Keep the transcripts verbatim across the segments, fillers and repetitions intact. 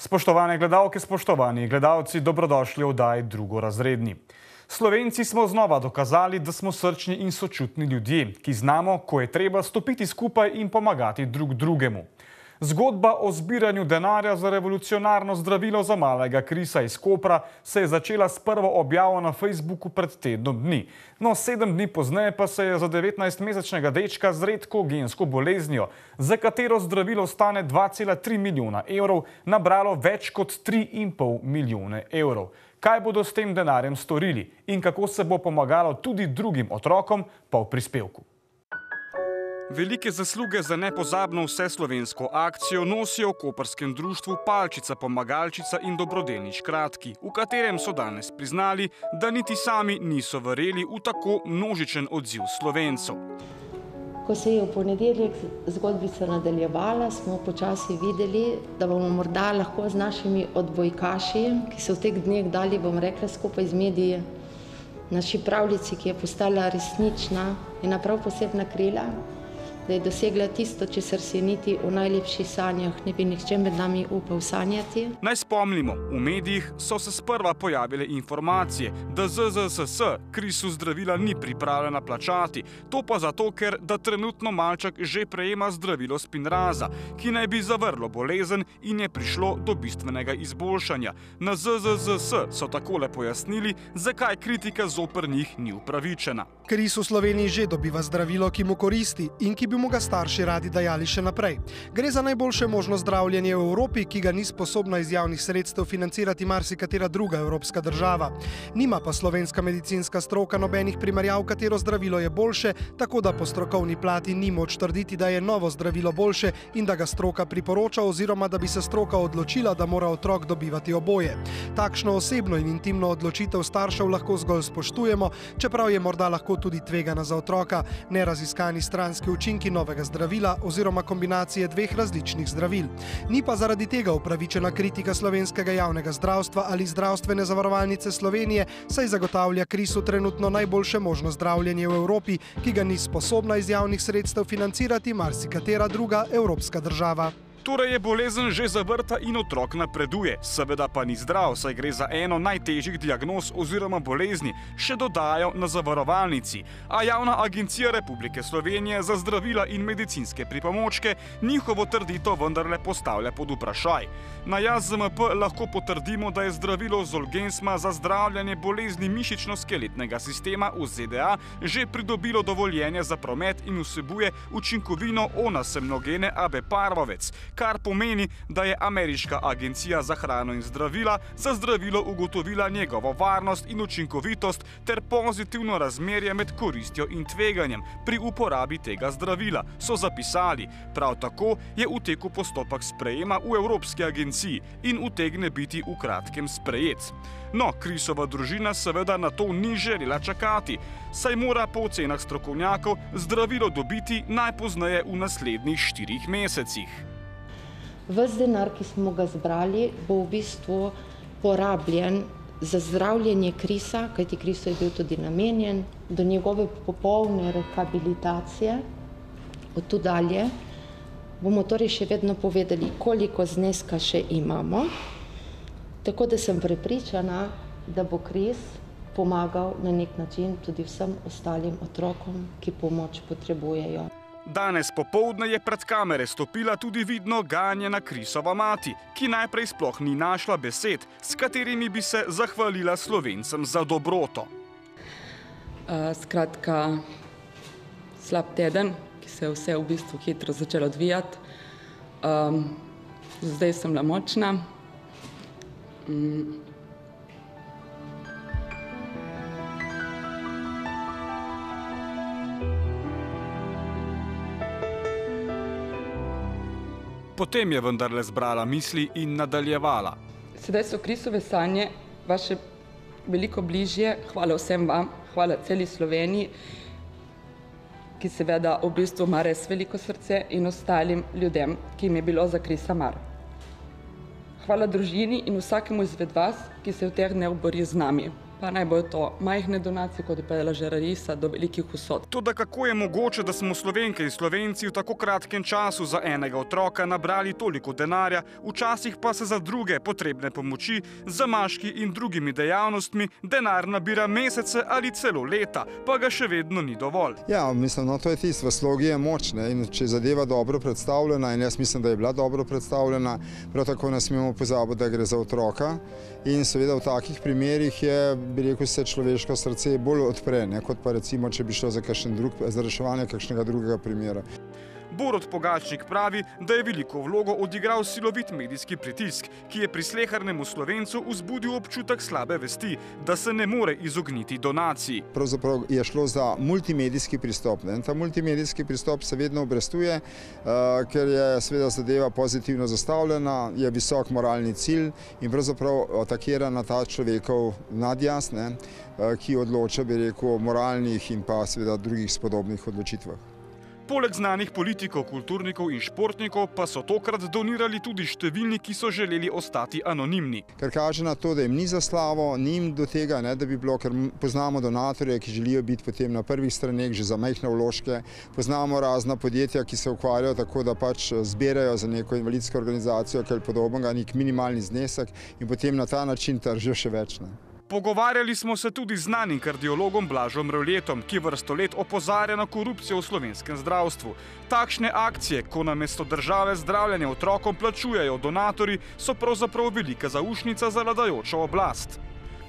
Spoštovane gledalke, spoštovani gledalci, dobrodošli v oddaji Drugorazredni. Slovenci smo znova dokazali, da smo srčni in sočutni ljudje, ki znamo, ko je treba stopiti skupaj in pomagati drug drugemu. Zgodba o zbiranju denarja za revolucionarno zdravilo za malega Krisa iz Kopra se je začela s prvo objavo na Facebooku pred tednom dni. No, sedem dni pozneje pa se je za devetnajstmesečnega dečka z redko gensko boleznijo, za katero zdravilo stane dva cela tri milijona evrov, nabralo več kot tri in pol milijone evrov. Kaj bodo s tem denarjem storili in kako se bo pomagalo tudi drugim otrokom, pa v prispevku. Velike zasluge za nepozabno vseslovensko akcijo nosijo v koprskem društvu Palčica, Pomagalčica in Dobrodelni škratki, v katerem so danes priznali, da niti sami niso verjeli v tako množičen odziv Slovencev. Ko se je v ponedeljek zgodbica nadaljevala, smo počasi videli, da bomo morda lahko z našimi odbojkaši, ki so v teh dneh dali, bom rekla, skupaj z mediji, naši pravljici, ki je postala resnična in prav posebna krila, da je dosegla tisto, česar si niti v najlepših sanjah ne bi nihče med nami upal sanjati. Naj spomnimo, v medijih so se sprva pojavile informacije, da Z Z S S Krisu zdravila ni pripravljena plačati, to pa zato, ker da trenutno malček že prejema zdravilo Spinraza, ki naj bi zavrlo bolezen in je prišlo do bistvenega izboljšanja. Na Z Z S S so takole pojasnili, zakaj kritika zoper njih ni upravičena. Kris v Sloveniji že dobiva zdravilo, ki mu koristi in ki bi mu ga starši radi dajali še naprej. Gre za najboljše možno zdravljenje v Evropi, ki ga ni sposobna iz javnih sredstev financirati marsikatera druga evropska država. Nima pa slovenska medicinska stroka nobenih primerjav, katero zdravilo je boljše, tako da po strokovni plati ni moč trditi, da je novo zdravilo boljše in da ga stroka priporoča oziroma da bi se stroka odločila, da mora otrok dobivati oboje. Takšno osebno in intimno odločitev staršev lahko zgolj spoštujemo, čeprav je morda lahko tudi tvegana za otroka, neraziskani stranski učinki novega zdravila oziroma kombinacije dveh različnih zdravil. Ni pa zaradi tega upravičena kritika slovenskega javnega zdravstva ali zdravstvene zavarovalnice Slovenije, saj zagotavlja Krisu trenutno najboljše možno zdravljenje v Evropi, ki ga ni sposobna iz javnih sredstev financirati marsikatera druga evropska država. Torej je bolezen že zavrta in otrok napreduje, seveda pa ni zdrav, saj gre za eno najtežjih diagnoz oziroma bolezni, še dodajo na zavarovalnici. A Javna agencija Republike Slovenije za zdravila in medicinske pripomočke njihovo trditev vendarle postavlja pod vprašaj. Na J A Z M P lahko potrdimo, da je zdravilo Zolgensma za zdravljanje bolezni mišično-skeletnega sistema v Z D A že pridobilo dovoljenje za promet in vsebuje učinkovino onasemnogene abeparvovec, kar pomeni, da je ameriška agencija za hrano in zdravila za zdravilo ugotovila njegovo varnost in učinkovitost ter pozitivno razmerje med koristjo in tveganjem pri uporabi tega zdravila, so zapisali. Prav tako je v teku postopek sprejema v Evropski agenciji in utegne biti v kratkem sprejet. No, Krisova družina seveda na to ni želela čakati, saj mora po ocenah strokovnjakov zdravilo dobiti najpozneje v naslednjih štirih mesecih. Ves denar, ki smo ga zbrali, bo v bistvu porabljen za zdravljenje Krisa, kajti Krisu je bil tudi namenjen, do njegove popolne rehabilitacije. Od tu dalje bomo torej še vedno povedali, koliko zneska še imamo, tako da sem prepričana, da bo Kris pomagal na nek način tudi vsem ostalim otrokom, ki pomoč potrebujejo. Danes popoldne je pred kamere stopila tudi vidno ganjena Krisova mati, ki najprej sploh ni našla besed, s katerimi bi se zahvalila Slovencem za dobroto. Uh, skratka, slab teden, ki se je vse v bistvu hitro začelo odvijati. Um, zdaj sem bila močna. Um, Potem je vendarle zbrala misli in nadaljevala. Sedaj so Krisove sanje vaše veliko bližje. Hvala vsem vam, hvala celi Sloveniji, ki seveda v bistvu ima res veliko srce, in ostalim ljudem, ki jim je bilo za Krisa mar. Hvala družini in vsakemu izmed vas, ki se v teh dneh bori z nami. pa naj bojo to majhne donacije, kot je povedala že Rarisa, do velikih vsot. Toda kako je mogoče, da smo Slovenke in Slovenci v tako kratkem času za enega otroka nabrali toliko denarja, včasih pa se za druge potrebne pomoči, zamaški in drugimi dejavnostmi denar nabira mesece ali celo leta, pa ga še vedno ni dovolj. Ja, mislim, no, to je tisto, v slogi je moč, ne? In če je zadeva dobro predstavljena, in jaz mislim, da je bila dobro predstavljena, prav tako ne smemo pozabiti, da gre za otroka. In seveda v takih primerih je, bi rekel, se človeško srce bolj odpre, ne, kot pa recimo, če bi šlo za, drug, za reševanje kakšnega drugega primera. Borut Pogačnik pravi, da je veliko vlogo odigral silovit medijski pritisk, ki je pri slehernem Slovencu vzbudil občutek slabe vesti, da se ne more izogniti donaciji. Pravzaprav je šlo za multimedijski pristop. Ne? Ta multimedijski pristop se vedno obrestuje, uh, ker je seveda zadeva pozitivno zastavljena, je visok moralni cilj in pravzaprav atakira na ta človekov nadjaz, ne? Uh, ki odloča, bi rekel, o moralnih in pa seveda drugih spodobnih odločitvah. Poleg znanih politikov, kulturnikov in športnikov pa so tokrat donirali tudi številni, ki so želeli ostati anonimni. Ker kaže na to, da jim ni za slavo, ni jim do tega, ne, da bi bilo, ker poznamo donatorje, ki želijo biti potem na prvih straneh že za majhne vložke, poznamo razna podjetja, ki se ukvarjajo tako, da pač zbirajo za neko invalidsko organizacijo, ker podobnega nek minimalni znesek in potem na ta način tržijo še več. Ne. Pogovarjali smo se tudi z znanim kardiologom Blažom Mrevljetom, ki vrsto let opozarja na korupcijo v slovenskem zdravstvu. Takšne akcije, ko namesto države zdravljenje otrokom plačujejo donatorji, so pravzaprav velika zaušnica za vladajočo oblast.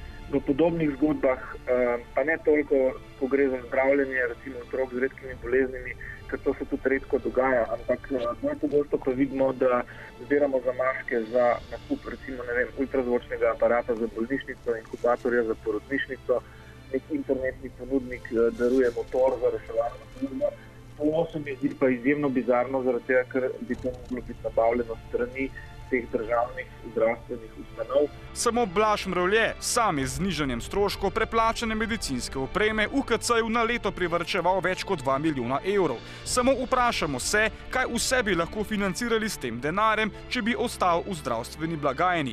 V podobnih zgodbah, pa ne toliko, ko gre za zdravljenje, recimo otrok z redkimi boleznimi, ker to se tudi redko dogaja, ampak bolj pogosto, ko vidimo, da zbiramo zamaške za nakup, recimo, ne vem, ultrazvočnega aparata za bolnišnico, inkubatorja za porodnišnico, nek internetni ponudnik daruje motor za reševalno službo. To se mi zdi pa izjemno bizarno, zaradi tega, ker bi to moglo biti nabavljeno strani teh državnih zdravstvenih ustanov. Samo Blaž Mrevlje sam je z znižanjem stroškov preplačane medicinske opreme v K C-ju na leto privarčeval več kot dva milijona evrov. Samo vprašamo se, kaj vse bi lahko financirali s tem denarjem, če bi ostal v zdravstveni blagajni.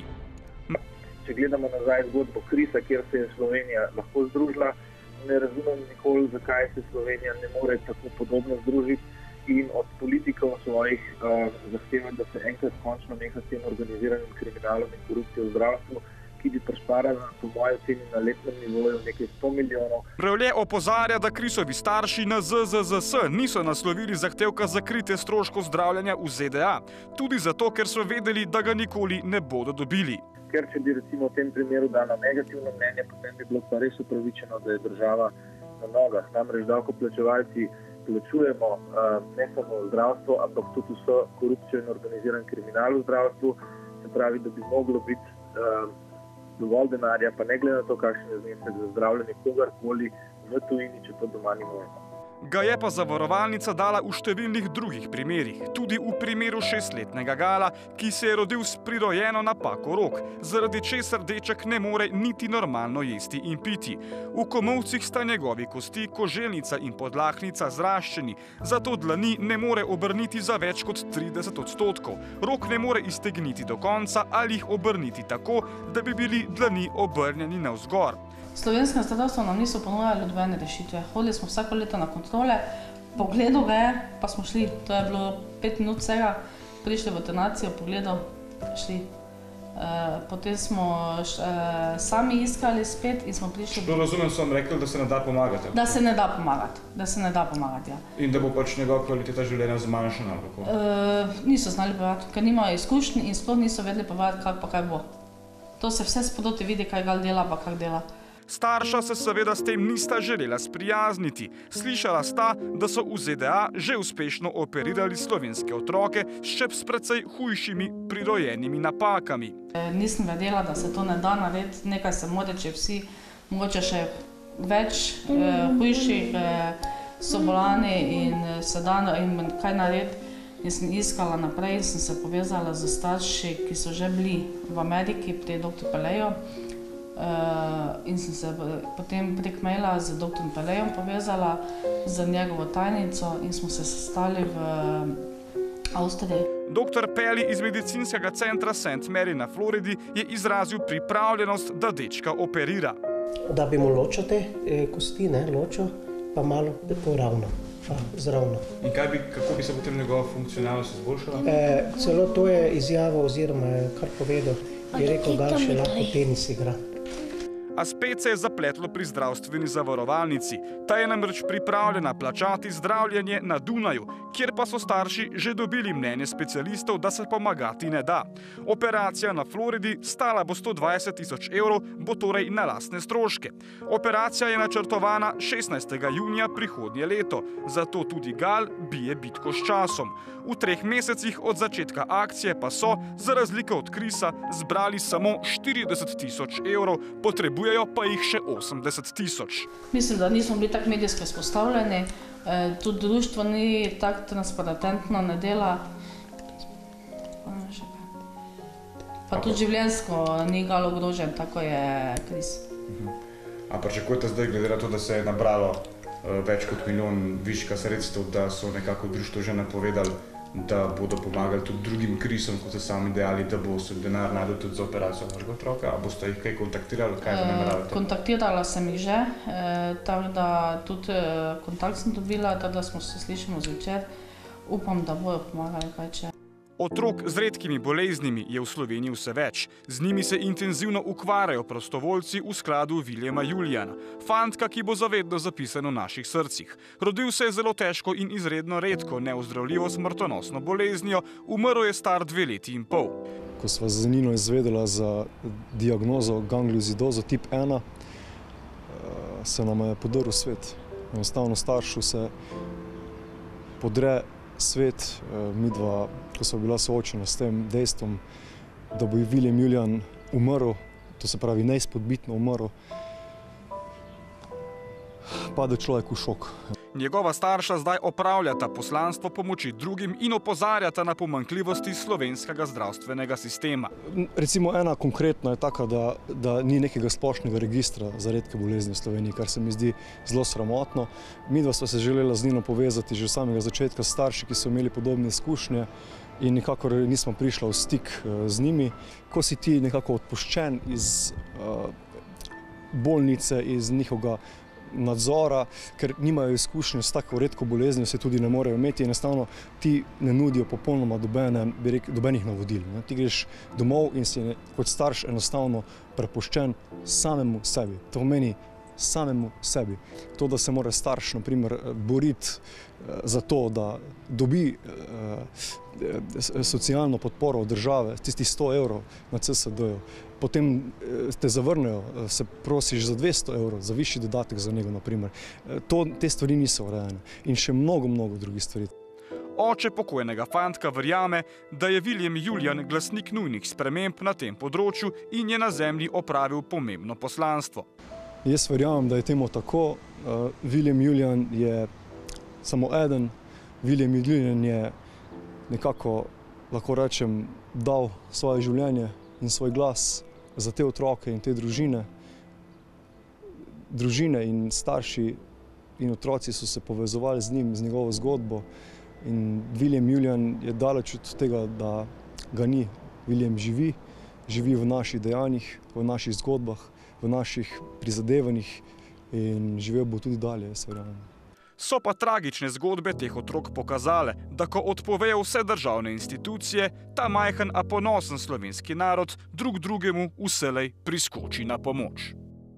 Če gledamo nazaj zgodbo Krisa, kjer se je Slovenija lahko združila, ne razumem nikoli, zakaj se Slovenija ne more tako podobno združiti in od politikov svojih uh, zahteva, da se enkrat končno neha s tem organiziranim kriminalom in korupcijo v zdravstvu, ki bi prišparala po moji oceni na letnem nivoju nekaj sto milijonov. Mrevlje opozarja, da Krisovi starši na Z Z Z S niso naslovili zahtevka za kritje stroškov zdravljenja v Z D A, tudi zato, ker so vedeli, da ga nikoli ne bodo dobili. Ker če bi recimo v tem primeru dano negativno mnenje, potem bi bilo pa res upravičeno, da je država na nogah. Namreč davkoplačevalci plačujemo ne samo zdravstvo, ampak tudi vso korupcijo in organiziran kriminal v zdravstvu. Se pravi, da bi moglo biti dovolj denarja, pa ne glede na to, kakšen je znesek za zdravljenje kogarkoli v tujini, če to doma ni možno. Ga je pa zavarovalnica dala v številnih drugih primerih, tudi v primeru šestletnega Gala, ki se je rodil s prirojeno napako rok, zaradi česar deček ne more niti normalno jesti in piti. V komolcih sta njegovi kosti, koželjnica in podlahnica zraščeni, zato dlani ne more obrniti za več kot trideset odstotkov. Rok ne more iztegniti do konca ali jih obrniti tako, da bi bili dlani obrnjeni navzgor. Slovenskem zdravstvu nam niso ponujali nobene rešitve. Hodili smo vsako leto na kontrole, pogledal ga je, pa smo šli. To je bilo pet minut vsega, prišli v donacijo, pogledal, šli. E, potem smo š, e, sami iskali spet in smo prišli... To razumem, so vam rekli, da se ne da pomagati. Da se ne da pomagati, da se ne da pomagati, ja. In da bo pač njegova kvaliteta življenja zmanjšana, kako? E, niso znali povedati, ker nimajo izkušnji in sploh niso vedeli povedati, kak pa kaj bo. To se vse spodoti vidi, kaj gal dela, pa kak dela. Starša se seveda s tem nista želela sprijazniti. Slišala sta, da so v Z D A že uspešno operirali slovenske otroke še s precej hujšimi prirojenimi napakami. Nisem vedela, da se to ne da narediti, nekaj se moreče vsi, mogoče še več eh, hujših eh, so bolani in se da in kaj narediti. In sem iskala naprej, sem se povezala z starši, ki so že bili v Ameriki pri doktor Peleju. Uh, in sem se potem prek maila z doktorom Pelejom povezala z njegovo tajnico in smo se sestali v Avstriji. Doktor Peli iz medicinskega centra Saint Mary na Floridi je izrazil pripravljenost, da dečka operira. Dabimo ločo te kosti, ne, ločo, pa malo poravno, pa zravno. In kaj bi, kako bi se potem njegova funkcionalnost izboljšala? E, celo to je izjava oziroma kar povedal, je rekel, da še lahko tenis igra. A spet se je zapletlo pri zdravstveni zavarovalnici. Ta je namreč pripravljena plačati zdravljenje na Dunaju, kjer pa so starši že dobili mnenje specialistov, da se pomagati ne da. Operacija na Floridi stala bo sto dvajset tisoč evrov, bo torej na lastne stroške. Operacija je načrtovana šestnajstega junija prihodnje leto, zato tudi Gal bije bitko s časom. V treh mesecih od začetka akcije pa so, za razliko od Krisa, zbrali samo štirideset tisoč evrov, potrebujejo pa jih še osemdeset tisoč. Mislim, da nismo bili tako medijsko izpostavljeni, tudi društvo ni tako transparentno ne dela. Pa tudi življenjsko ni Gal ogrožen, tako je Kris. A pričakujete zdaj, glede na to, da se je nabralo več kot milijon viška sredstev, da so nekako društvo že napovedali, da bodo pomagali tudi drugim Krisom, kot so sami dejali, da bo se denar najdel tudi za operacijo vašega otroka? A boste jih kaj kontaktirali? Kaj nameravate? Kontaktirala sem jih že, tako da tudi kontakt sem dobila, tako da smo se slišali zvečer. Upam, da bojo pomagali kaj če. Otrok z redkimi boleznimi je v Sloveniji vse več. Z njimi se intenzivno ukvarjajo prostovoljci v skladu Viljema Julijana, fantka, ki bo zavedno zapisan v naših srcih. Rodil se je zelo težko in izredno redko, neozdravljivo smrtonosno boleznijo, umrl je star dve leti in pol. Ko sva z Nino izvedela za diagnozo gangliozidozo tip ena, se nam je podrl svet. Enostavno staršu se podre svet, midva, ko sva bila soočena s tem dejstvom, da bo Viljem Julijan umrl, to se pravi neizpodbitno umrl, pade človek v šok. Njegova starša zdaj opravljata poslanstvo pomoči drugim in opozarjata na pomanjkljivosti slovenskega zdravstvenega sistema. Recimo ena konkretna je taka, da, da ni nekega splošnega registra za redke bolezni v Sloveniji, kar se mi zdi zelo sramotno. Midva sva se želela z Nino povezati že od samega začetka s starši, ki so imeli podobne izkušnje in nikakor nismo prišla v stik z njimi. Ko si ti nekako odpuščen iz uh, bolnice, iz njihovega nadzora, ker nimajo izkušnje s tako redko boleznijo, se tudi ne morejo imeti, enostavno ti ne nudijo popolnoma dobene, bi rekel, dobenih navodil. Ne? Ti greš domov in si kot starš enostavno prepuščen samemu sebi. To pomeni samemu sebi. To, da se mora starš, na primer, boriti za to, da dobi socialno podporo od države, tisti sto evrov na C S D-ju, potem te zavrnejo, se prosiš za dvesto evrov, za višji dodatek za njega, na primer. To, te stvari niso urejene in še mnogo, mnogo drugih stvari. Oče pokojnega fantka verjame, da je Viljem Julijan glasnik nujnih sprememb na tem področju in je na zemlji opravil pomembno poslanstvo. Jaz verjamem, da je temu tako. Viljem Julijan je samo eden. Viljem Julijan je nekako, lahko rečem, dal svoje življenje in svoj glas za te otroke in te družine. Družine in starši in otroci so se povezovali z njim, z njegovo zgodbo. In Viljem Julijan je daleč od tega, da ga ni. Viljem živi, živi v naših dejanjih, v naših zgodbah, v naših prizadevanjih in živel bo tudi dalje, jaz verjamem. So pa tragične zgodbe teh otrok pokazale, da ko odpovejo vse državne institucije, ta majhen, a ponosen slovenski narod drug drugemu vselej priskoči na pomoč.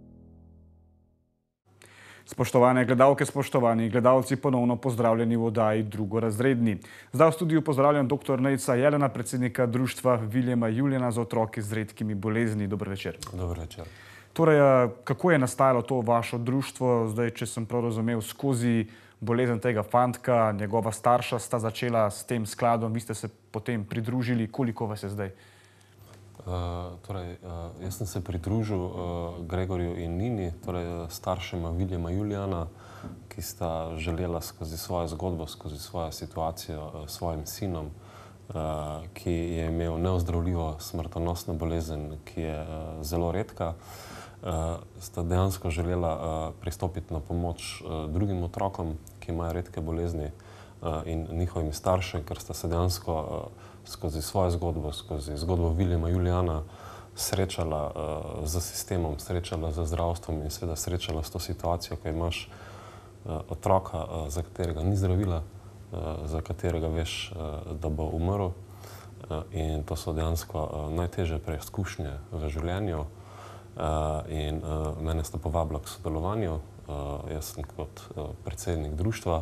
Spoštovane gledalke, spoštovani gledalci, ponovno pozdravljeni v oddaji Drugorazredni. Zdaj v studiu pozdravljam doktor Nejca Jelena, predsednika društva Viljema Julijana za otroke z redkimi bolezni. Dober večer. Dober večer. Torej, kako je nastajalo to vašo društvo, zdaj, če sem prav razumel, skozi bolezen tega fantka, njegova starša sta začela s tem skladom, vi ste se potem pridružili, koliko vas je zdaj? Uh, torej, uh, jaz sem se pridružil uh, Gregorju in Nini, torej staršema Viljema Julijana, ki sta želela skozi svojo zgodbo, skozi svojo situacijo uh, svojim sinom, uh, ki je imel neozdravljivo smrtonosno bolezen, ki je uh, zelo redka, uh, sta dejansko želela uh, pristopiti na pomoč uh, drugim otrokom, ki imajo redke bolezni uh, in njihovim staršem, ker sta se dejansko uh, skozi svojo zgodbo, skozi zgodbo Viljema Julijana, srečala z sistemom, srečala z zdravstvom in seveda srečala s to situacijo, ko imaš otroka, za katerega ni zdravila, za katerega veš, da bo umrl. In to so dejansko najtežje preizkušnje v življenju. In mene sta povabila k sodelovanju. Jaz sem kot predsednik društva.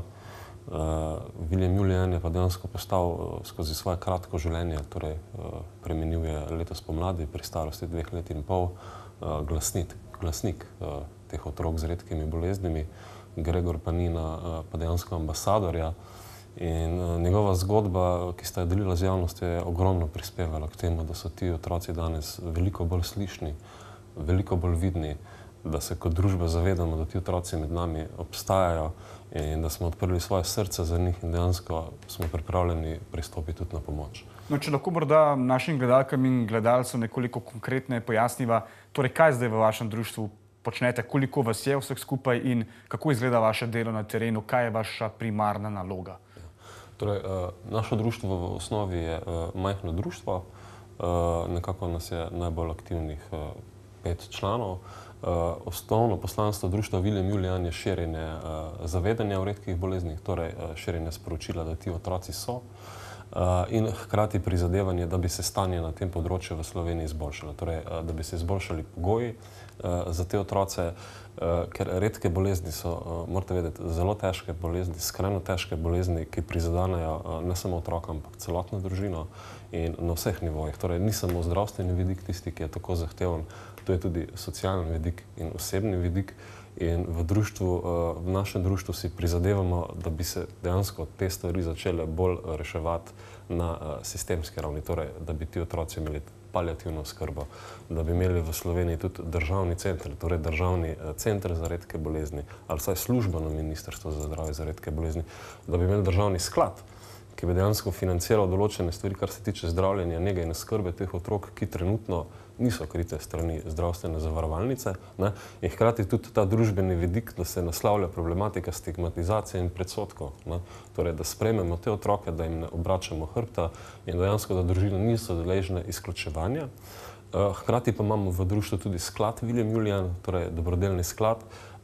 William Julian je pa dejansko postal skozi svoje kratko življenje, torej preminil je letos pomladi pri starosti dveh let in pol, glasnik, glasnik teh otrok z redkimi boleznimi, Gregor Panina pa dejansko ambasadorja. In njegova zgodba, ki sta jo delila z javnostjo, je ogromno prispevala k temu, da so ti otroci danes veliko bolj slišni, veliko bolj vidni, da se kot družba zavedamo, da ti otroci med nami obstajajo in da smo odprli svoje srce za njih in dejansko smo pripravljeni pristopiti tudi na pomoč. No, če lahko morda našim gledalkam in gledalcem nekoliko konkretneje pojasniva, torej kaj zdaj v vašem društvu počnete, koliko vas je vseh skupaj in kako izgleda vaše delo na terenu, kaj je vaša primarna naloga? Torej, naše društvo v osnovi je majhno društvo, nekako nas je najbolj aktivnih pet članov. Osnovno poslanstvo društva William Julian je širjenje zavedanja o redkih boleznih, torej širjenje sporočila, da ti otroci so in hkrati prizadevanje, da bi se stanje na tem področju v Sloveniji izboljšalo, torej da bi se izboljšali pogoji za te otroce, ker redke bolezni so, morate vedeti, zelo težke bolezni, skrajno težke bolezni, ki prizadanejo ne samo otroka, ampak celotno družino in na vseh nivojih. Torej, ni samo zdravstveni vidik tisti, ki je tako zahteven, to je tudi socialni vidik in osebni vidik. In v društvu, v našem društvu si prizadevamo, da bi se dejansko te stvari začele bolj reševati na sistemski ravni, torej, da bi ti otroci imeli paliativno skrbo, da bi imeli v Sloveniji tudi državni center, torej državni center za redke bolezni, ali vsaj služba na Ministrstvu za zdravje za redke bolezni, da bi imeli državni sklad, ki bi dejansko financiral določene stvari, kar se tiče zdravljenja, nege in skrbe teh otrok, ki trenutno niso krite strani zdravstvene zavarovalnice, ne, in hkrati tudi ta družbeni vidik, da se naslavlja problematika stigmatizacije in predsodkov, ne, torej, da sprejmemo te otroke, da jim ne obračamo hrbta in dejansko, da družine niso deležne izključevanja. Hkrati pa imamo v društvu tudi sklad William Julian, torej dobrodelni sklad,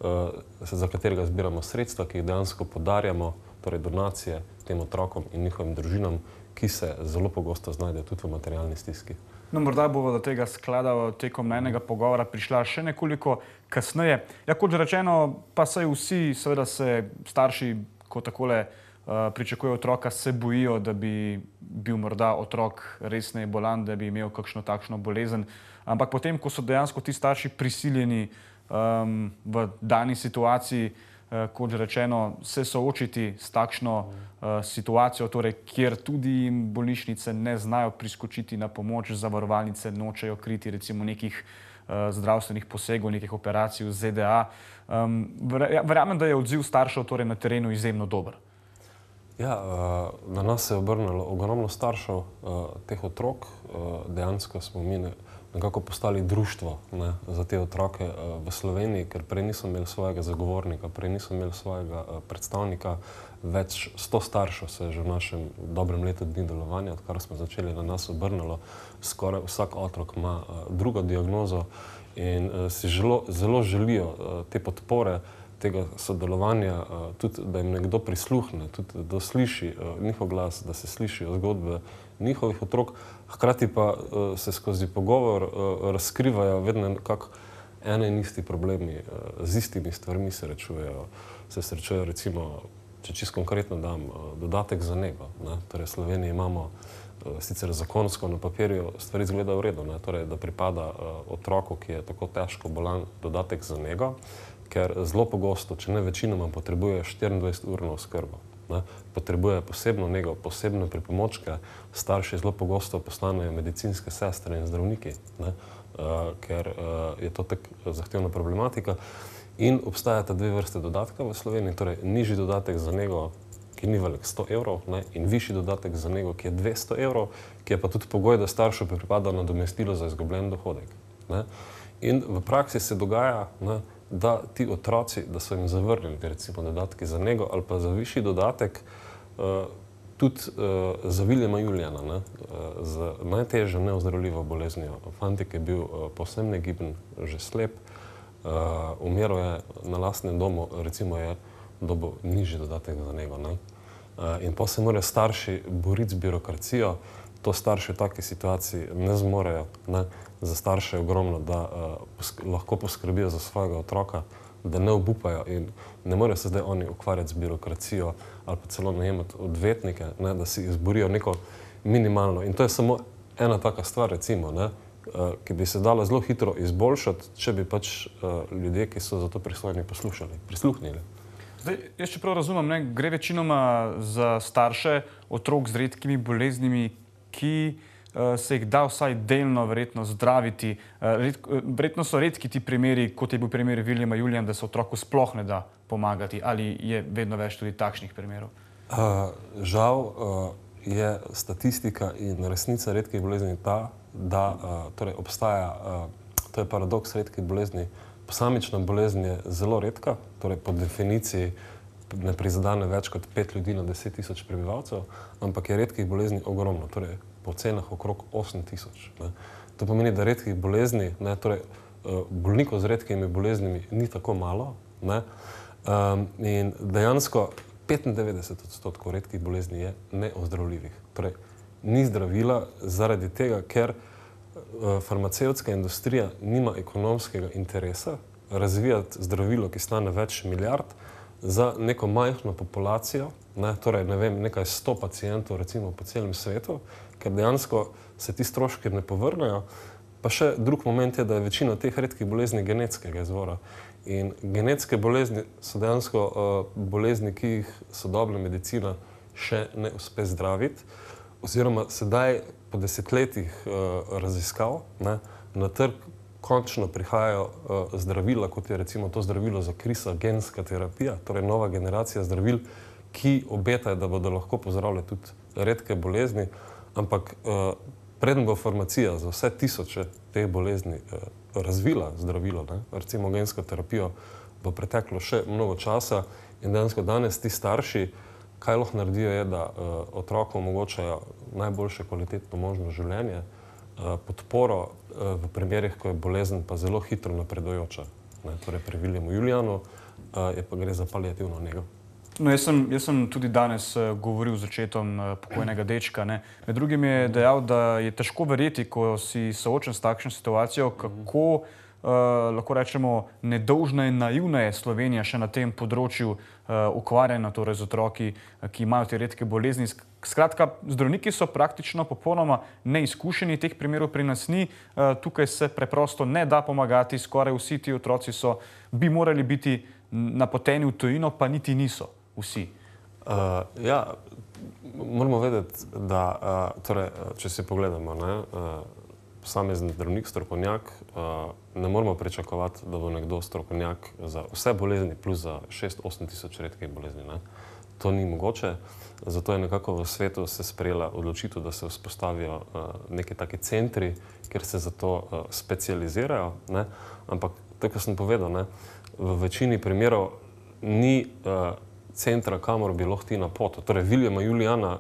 za katerega zbiramo sredstva, ki jih dejansko podarjamo, torej donacije tem otrokom in njihovim družinam, ki se zelo pogosto znajdejo tudi v materialni stiski. No, morda bomo do tega sklada tekom najnega pogovora prišla še nekoliko kasneje. Ja, kot že rečeno, pa saj vsi, seveda se starši, ko takole pričakujejo otroka, se bojijo, da bi bil morda otrok resneje bolan, da bi imel kakšno takšno bolezen. Ampak potem, ko so dejansko ti starši prisiljeni um, v dani situaciji, kot že rečeno, se soočiti s takšno uh, situacijo, torej, kjer tudi bolnišnice ne znajo priskočiti na pomoč, zavarovalnice nočejo kriti recimo nekih uh, zdravstvenih posegov, nekih operacij v Z D A. Um, verjamem, da je odziv staršev torej, na terenu izjemno dober. Ja, uh, na nas se je obrnilo ogromno staršev uh, teh otrok. Uh, dejansko smo mi ne, nekako postali društvo, ne, za te otroke uh, v Sloveniji, ker prej niso imeli svojega zagovornika, prej niso imeli svojega uh, predstavnika. Več sto staršev se je že v našem dobrem letu dni delovanja, odkar smo začeli, na nas obrnilo. Skoraj vsak otrok ima uh, drugo diagnozo in uh, si želo, zelo želijo uh, te podpore, tega sodelovanja, uh, tudi da jim nekdo prisluhne, tudi da sliši uh, njihov glas, da se slišijo zgodbe njihovih otrok. Hkrati pa uh, se skozi pogovor uh, razkrivajo vedno nekako ene in isti problemi, uh, z istimi stvarmi se rečujejo. Se srečujejo recimo, če čisto konkretno dam, uh, dodatek za nego. Ne? Torej, v Sloveniji imamo uh, sicer zakonsko na papirju stvari izgleda v redu, ne? Torej, da pripada uh, otroku, ki je tako težko bolan, dodatek za nego, ker zelo pogosto, če ne večinoma, potrebuje štiriindvajseturno oskrbo. Ne, potrebuje posebno nego, posebne pripomočke, starši zelo pogosto postanejo medicinske sestre in zdravniki, ne, uh, ker uh, je to tako zahtevna problematika. In obstajata dve vrste dodatka v Sloveniji, torej nižji dodatek za nego, ki ni velik sto evrov, ne, in višji dodatek za nego, ki je dvesto evrov, ki je pa tudi pogoj, da staršu pripada nadomestilo za izgubljen dohodek. Ne. In v praksi se dogaja, ne, da ti otroci, da so jim zavrnili recimo dodatki za nego ali pa za višji dodatek, tudi uh, za Viljama Julijana, ne, uh, z najtežjo neozdravljivo boleznijo. Fantik je bil uh, povsem negiben, že slep, uh, umiral je na lastnem domu, recimo je dobil nižji dodatek za njega. Ne. Uh, in pa se morajo starši boriti z birokracijo, to starši v taki situaciji ne zmorejo. Ne. Za starše je ogromno, da uh, posk lahko poskrbijo za svojega otroka, da ne obupajo in ne morejo se zdaj oni ukvarjati z birokracijo ali pa celo najemati odvetnike, ne, da si izborijo neko minimalno. In to je samo ena taka stvar, recimo, ne, uh, ki bi se dala zelo hitro izboljšati, če bi pač uh, ljudje, ki so za to pristojni, poslušali, prisluhnili. Zdaj, jaz če prav razumem, ne, gre večinoma za starše otrok z redkimi boleznimi, ki uh, se jih da vsaj delno verjetno zdraviti. Uh, redko, uh, verjetno so redki ti primeri, kot je bil primer Viljama Julijana, da se otroku sploh ne da pomagati. Ali je vedno več tudi takšnih primerov? Uh, žal uh, je statistika in resnica redkih bolezni ta, da uh, torej obstaja, uh, to je paradoks redkih bolezni, posamična bolezen je zelo redka, torej po definiciji ne prizadene več kot pet ljudi na deset tisoč prebivalcev, ampak je redkih bolezni ogromno, torej po cenah okrog osem tisoč. To pomeni, da redkih bolezni, ne, torej bolnikov z redkimi boleznimi ni tako malo, ne, um, in dejansko petindevetdeset odstotkov redkih bolezni je neozdravljivih. Torej, ni zdravila zaradi tega, ker farmacevtska industrija nima ekonomskega interesa razvijati zdravilo, ki stane več milijard, za neko majhno populacijo, ne, torej ne vem, nekaj sto pacientov recimo po celem svetu, ker dejansko se ti stroški ne povrnejo. Pa še drug moment je, da je večina teh redkih bolezni genetskega izvora. In genetske bolezni so dejansko uh, bolezni, ki jih sodobna medicina še ne uspe zdraviti, oziroma sedaj po desetletjih uh, raziskav, ne, na trg končno prihajajo uh, zdravila, kot je recimo to zdravilo za krisa, genska terapija, torej nova generacija zdravil, ki obetajo, da bodo lahko pozdravljali tudi redke bolezni, ampak uh, preden bo farmacija za vse tisoče teh bolezni uh, razvila zdravilo, ne, recimo gensko terapijo, bo preteklo še mnogo časa in dejansko danes ti starši, kaj lahko naredijo je, da uh, otrokom omogočajo najboljše kvalitetno možno življenje, uh, podporo uh, v primerih, ko je bolezen pa zelo hitro napredujoča. Ne, torej pri Viljamu Julijanu uh, je pa gre za paliativno nego. No, jaz sem, jaz sem tudi danes uh, govoril z očetom uh, pokojnega dečka. Ne. Med drugim je dejal, da je težko verjeti, ko si soočen s takšno situacijo, kako Uh, lahko rečemo, nedolžna in naivna je Slovenija še na tem področju uh, ukvarjanja torej z otroki, uh, ki imajo te redke bolezni. Skratka, zdravniki so praktično popolnoma neizkušeni, teh primerov pri nas ni. Uh, tukaj se preprosto ne da pomagati, skoraj vsi ti otroci so, bi morali biti napoteni v tujino, pa niti niso vsi. Uh, ja, moramo vedeti, da, uh, torej, če si pogledamo, ne, uh, posamezen zdravnik, strokovnjak, ne moramo pričakovati, da bo nekdo strokovnjak za vse bolezni plus za šest osem tisoč redkih bolezni. Ne. To ni mogoče, zato je nekako v svetu se sprejela odločitev, da se vzpostavijo neki taki centri, kjer se za to specializirajo. Ne. Ampak, tako sem povedal, ne, v večini primerov ni centra, kamor bi lahko ti na pot. Torej, Viljama Julijana,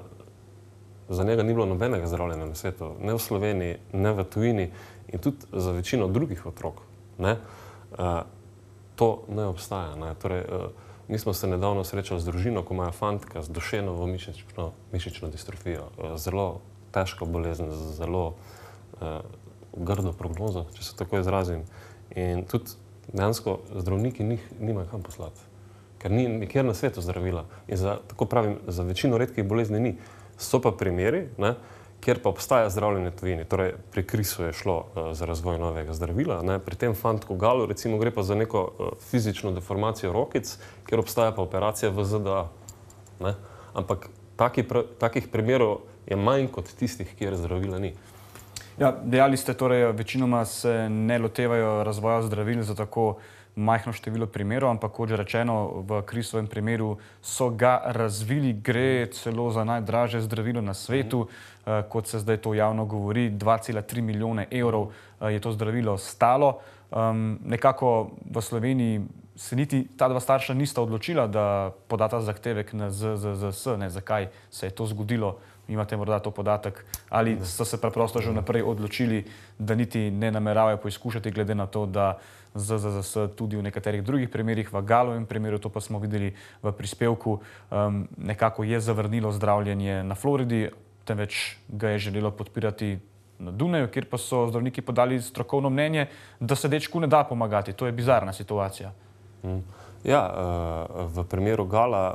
za njega ni bilo nobenega zdravljenja na svetu, ne v Sloveniji, ne v tujini in tudi za večino drugih otrok. Ne? Uh, to ne obstaja. Ne? Torej, uh, mi smo se nedavno srečali z družino, ko imajo fantka z Dušenovo mišično, mišično distrofijo. Uh, zelo težka bolezen, zelo uh, grdo prognozo, če se tako izrazim. In tudi dejansko zdravniki njih nimajo kam poslati, ker ni nikjer na svetu zdravila. In za, tako pravim, za večino redkih bolezni ni. So pa primeri, ne, kjer pa obstaja zdravljenje tujini. Torej, pri krisu je šlo uh, za razvoj novega zdravila, ne. Pri tem fantku Galu recimo gre pa za neko uh, fizično deformacijo rokic, kjer obstaja pa operacija v Z D A. Ne. Ampak taki, pr takih primerov je manj kot tistih, kjer zdravila ni. Ja, dejali ste, torej, večinoma se ne lotevajo razvoja zdravil za tako majhno število primerov, ampak kot že rečeno, v Krisovem primeru so ga razvili, gre celo za najdražje zdravilo na svetu, uh, kot se zdaj to javno govori, dva cela tri milijone evrov uh, je to zdravilo stalo. Um, nekako v Sloveniji se niti ta dva starša nista odločila, da podata zahtevek na Z Z Z S, ne, zakaj se je to zgodilo, imate morda to podatek, ali so se preprosto že vnaprej odločili, da niti ne nameravajo poizkušati, glede na to, da Z Z Z S tudi v nekaterih drugih primerih, v Galovem primeru, to pa smo videli v prispevku, um, nekako je zavrnilo zdravljenje na Floridi, temveč ga je želelo podpirati na Dunaju, kjer pa so zdravniki podali strokovno mnenje, da se dečku ne da pomagati. To je bizarna situacija. Mm. Ja, v primeru Gala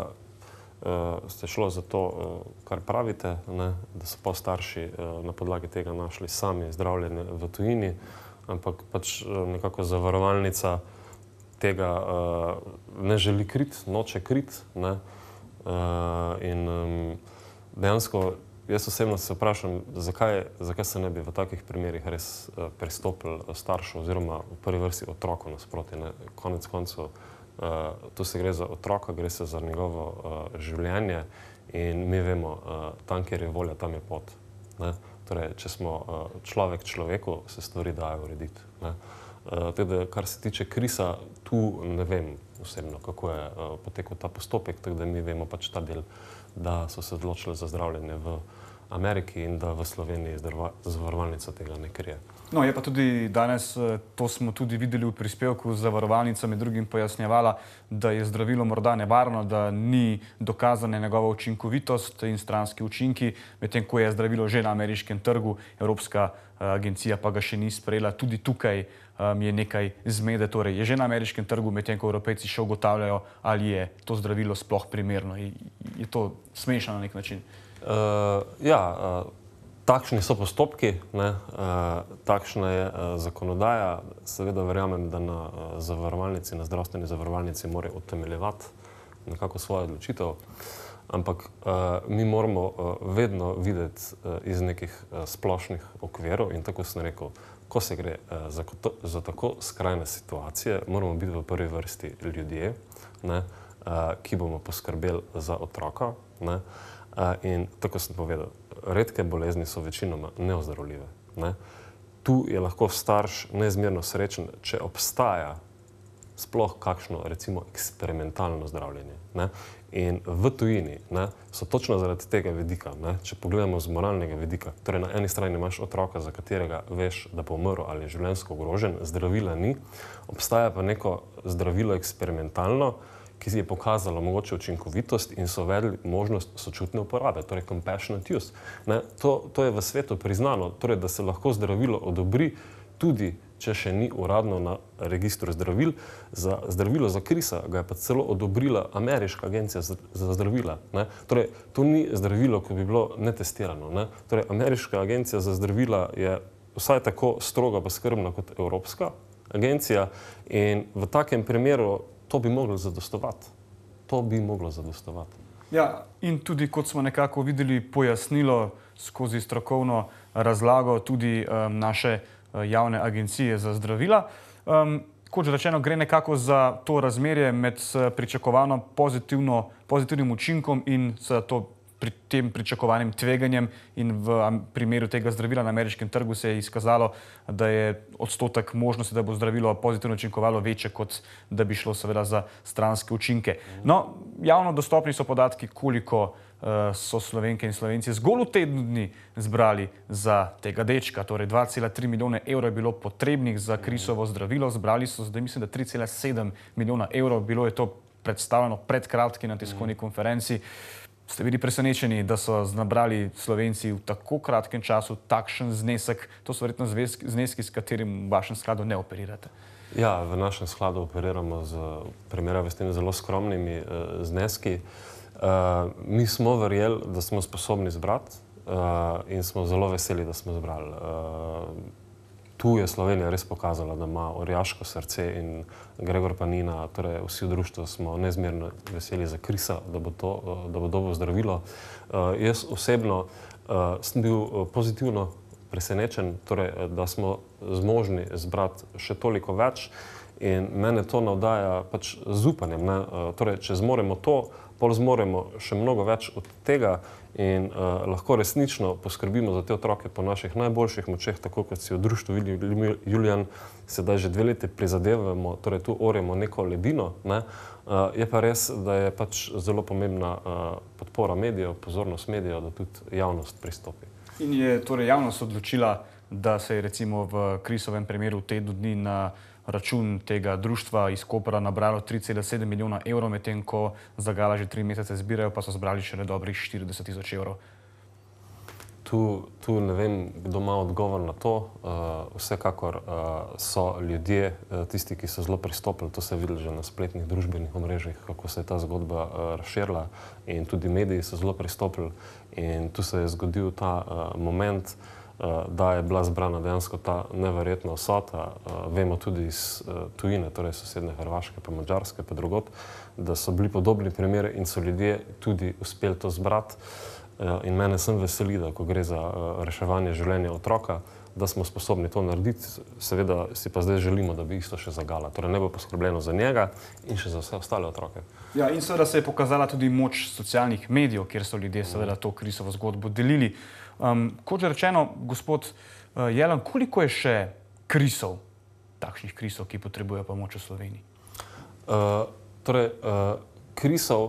ste šlo za to, kar pravite, ne, da so pa starši na podlagi tega našli sami zdravljenje v tujini, ampak pač nekako zavarovalnica tega ne želi kriti, noče kriti, ne, in dejansko jaz osebno se vprašam, zakaj, zakaj se ne bi v takih primerih res pristopili staršev oziroma v prvi vrsti otroku nasproti, ne, konec koncev. Uh, tu se gre za otroka, gre se za njegovo uh, življenje in mi vemo, uh, tam, kjer je volja, tam je pot. Ne? Torej, če smo uh, človek človeku, se stvari dajo urediti. Ne? Uh, teda, kar se tiče Krisa, tu ne vem osebno, kako je uh, potekal ta postopek, tako da mi vemo pač ta del, da so se odločili za zdravljenje v Ameriki in da v Sloveniji zavarovalnica tega ne krije. No, je pa tudi danes, to smo tudi videli v prispevku, zavarovalnica med drugim pojasnjevala, da je zdravilo morda nevarno, da ni dokazana njegova učinkovitost in stranski učinki, medtem ko je zdravilo že na ameriškem trgu, Evropska agencija pa ga še ni sprejela. Tudi tukaj um, je nekaj zmede, torej je že na ameriškem trgu, medtem ko Evropejci še ugotavljajo, ali je to zdravilo sploh primerno. Je, je to smešno na nek način? Uh, ja, uh... Takšni so postopki, ne, uh, takšna je uh, zakonodaja. Seveda verjamem, da na uh, zavarovalnici, na zdravstveni zavarovalnici morajo utemeljevati nekako svojo odločitev, ampak uh, mi moramo uh, vedno videti uh, iz nekih uh, splošnih okvirov in tako sem rekel, ko se gre uh, za, za tako skrajne situacije, moramo biti v prvi vrsti ljudje, ne, uh, ki bomo poskrbeli za otroka, ne, uh, in tako sem povedal, redke bolezni so večinoma neozdravljive. Ne? Tu je lahko starš neizmerno srečen, če obstaja sploh kakšno, recimo, eksperimentalno zdravljenje. Ne? In v tujini, ne, so točno zaradi tega vidika, ne, če pogledamo z moralnega vidika, torej na eni strani imaš otroka, za katerega veš, da bo umrl ali je življenjsko ogrožen, zdravila ni, obstaja pa neko zdravilo eksperimentalno, ki je pokazalo mogoče učinkovitost in so uvedli možnost sočutne uporabe, torej compassionate use. Ne, to, to je v svetu priznano, torej, da se lahko zdravilo odobri tudi, če še ni uradno na registru zdravil. Za zdravilo za Krisa ga je pa celo odobrila ameriška agencija za, za zdravila. Ne. Torej, to ni zdravilo, ko bi bilo netestirano. Ne. Torej, ameriška agencija za zdravila je vsaj tako stroga pa skrbna kot evropska agencija in v takem primeru to bi moglo zadostovati. To bi moglo zadostovati. Ja, in tudi, kot smo nekako videli, pojasnilo skozi strokovno razlago tudi um, naše uh, javne agencije za zdravila. Um, kot že rečeno, gre nekako za to razmerje med uh, pričakovano pozitivno, pozitivnim učinkom in za to pri tem pričakovanim tveganjem in v primeru tega zdravila na ameriškem trgu se je izkazalo, da je odstotek možnosti, da bo zdravilo pozitivno učinkovalo večje, kot da bi šlo seveda za stranske učinke. No, javno dostopni so podatki, koliko uh, so Slovenke in Slovenci zgolj v tednu dni zbrali za tega dečka. Torej dva cela tri milijone evrov je bilo potrebnih za Krisovo zdravilo, zbrali so zdaj mislim, da tri cela sedem milijona evrov, bilo je to predstavljeno pred kratki na tiskovni konferenci. Ste bili presenečeni, da so nabrali Slovenci v tako kratkem času takšen znesek? To so verjetno zneski, s katerim v vašem skladu ne operirate. Ja, v našem skladu operiramo z primerjavi s temi zelo skromnimi uh, zneski. Uh, mi smo verjeli, da smo sposobni zbrati uh, in smo zelo veseli, da smo zbrali. Uh, Tu je Slovenija res pokazala, da ima orjaško srce in Gregor Panina, torej vsi v društvu smo neizmerno veseli za Krisa, da bo to, da bo dobil zdravilo. Uh, jaz osebno uh, sem bil pozitivno presenečen, torej, da smo zmožni zbrati še toliko več In mene to navdaja pač z upanjem. Ne? Torej, če zmoremo to, pol zmoremo še mnogo več od tega in uh, lahko resnično poskrbimo za te otroke po naših najboljših močeh, tako kot si v društvu Julijan sedaj že dve leti prizadevamo, torej tu orjemo neko ledino. Ne? Uh, je pa res, da je pač zelo pomembna uh, podpora medijev, pozornost medijev, da tudi javnost pristopi. In je torej javnost odločila, da se je recimo v Krisovem primeru v tednu dni na račun tega društva iz Kopra nabralo tri cela sedem milijona evrov, medtem ko za gala že tri mesece zbirajo, pa so zbrali šele dobrih štirideset tisoč evrov. Tu, tu ne vem, kdo ima odgovor na to. Uh, vsekakor uh, so ljudje, uh, tisti, ki so zelo pristopili, to se je videlo že na spletnih družbenih omrežjih, kako se je ta zgodba uh, razširila, in tudi mediji so zelo pristopili in tu se je zgodil ta uh, moment, da je bila zbrana dejansko ta neverjetna vsota. Vemo tudi iz tujine, torej sosedne Hrvaške, pa Madžarske, pa drugod, da so bili podobni primeri in so ljudje tudi uspeli to zbrati. In mene sem veseli, da ko gre za reševanje življenja otroka, da smo sposobni to narediti. Seveda si pa zdaj želimo, da bi isto še za gala. Torej ne bo poskrbljeno za njega in še za vse ostale otroke. Ja, in seveda se je pokazala tudi moč socialnih medijev, kjer so ljudje seveda to Krisovo zgodbo delili. Um, kot že rečeno, gospod uh, Jelen, koliko je še Krisov, takšnih Krisov, ki potrebujejo pomoč v Sloveniji? Uh, torej, uh, Krisov,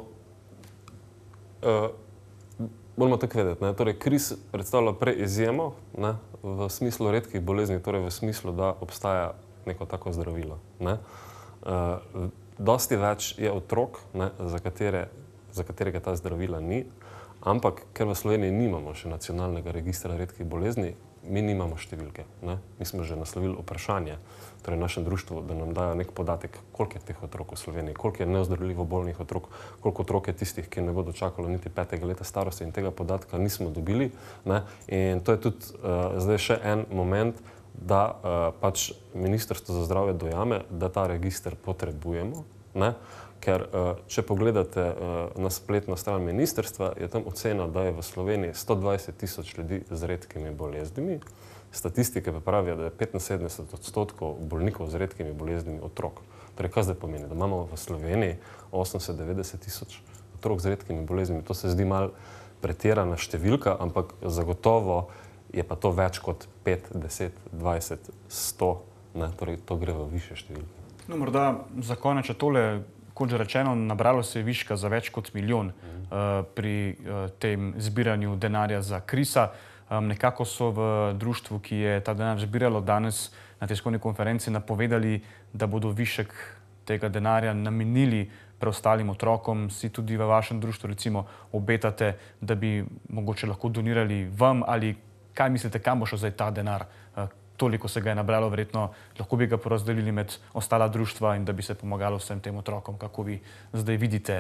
uh, moramo tako vedeti, ne? Torej, Kris predstavlja prej izjemo, ne? V smislu redkih bolezni, torej v smislu, da obstaja neko tako zdravilo. Ne? Uh, dosti več je otrok, ne? Za, katere, za katerega ta zdravila ni. Ampak, ker v Sloveniji nimamo še nacionalnega registra redkih bolezni, mi nimamo številke. Ne? Mi smo že naslovili vprašanje, torej našem društvu, da nam dajo nek podatek, koliko je teh otrok v Sloveniji, koliko je neozdravljivo bolnih otrok, koliko otrok je tistih, ki ne bodo čakalo niti petega leta starosti, in tega podatka nismo dobili. Ne? In to je tudi uh, zdaj še en moment, da uh, pač Ministrstvo za zdravje dojame, da ta register potrebujemo. Ne? Ker če pogledate na spletno stran ministrstva, je tam ocena, da je v Sloveniji sto dvajset tisoč ljudi z redkimi boleznimi. Statistike pa pravijo, da je petinsedemdeset odstotkov bolnikov z redkimi boleznimi otrok. Torej, kaj zdaj pomeni? Da imamo v Sloveniji osemdeset do devetdeset tisoč otrok z redkimi boleznimi. To se zdi malo pretirana številka, ampak zagotovo je pa to več kot pet, deset, dvajset, sto. Ne? Torej, to gre v višje številke. No, morda za konec tole. Kot že rečeno, nabralo se je viška za več kot milijon uh, pri uh, tem zbiranju denarja za Krisa. Um, nekako so v društvu, ki je ta denar zbiralo, danes na tiskovni konferenci napovedali, da bodo višek tega denarja namenili preostalim otrokom. Si tudi v vašem društvu recimo obetate, da bi mogoče lahko donirali vam, ali kaj mislite, kam bo šel zdaj ta denar? Uh, Toliko se ga je nabralo, verjetno lahko bi ga porazdelili med ostala društva in da bi se pomagalo vsem tem otrokom. Kako vi zdaj vidite?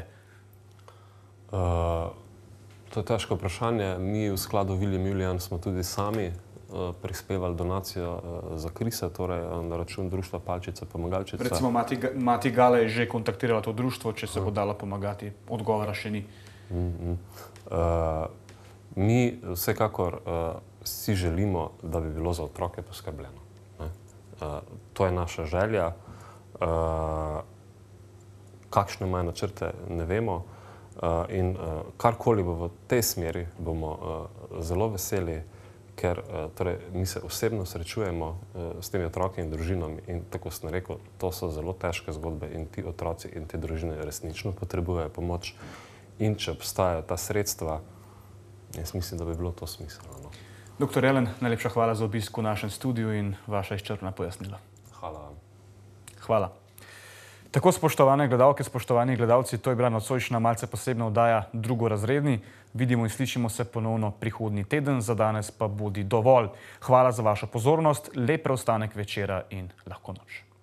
Uh, to je težko vprašanje. Mi v skladu William Julijan smo tudi sami uh, prispevali donacijo uh, za Krisa, torej na račun društva Palčica Pomagalčica. Recimo Mati, Mati Gala je že kontaktirala to društvo, če se bo dala pomagati. Odgovora še ni. Mm -hmm. uh, mi vsekakor uh, si želimo, da bi bilo za otroke poskrbljeno. Ne? Uh, to je naša želja. Uh, kakšne imajo načrte, ne vemo. Uh, in uh, karkoli bo v tej smeri, bomo uh, zelo veseli, ker uh, torej, mi se osebno srečujemo uh, s temi otroki in družinami. In tako sem rekel, to so zelo težke zgodbe in ti otroci in te družine resnično potrebujejo pomoč. In če obstajajo ta sredstva, jaz mislim, da bi bilo to smiselno. No? Doktor Jelen, najlepša hvala za obisk v našem studiu in vaša izčrpna pojasnila. Hvala vam. Hvala. Tako, spoštovane gledalke, spoštovani gledalci, to je bila nocojšnja malce posebna oddaja Drugorazredni. Vidimo in slišimo se ponovno prihodnji teden, za danes pa bodi dovolj. Hvala za vašo pozornost, lep preostanek večera in lahko noč.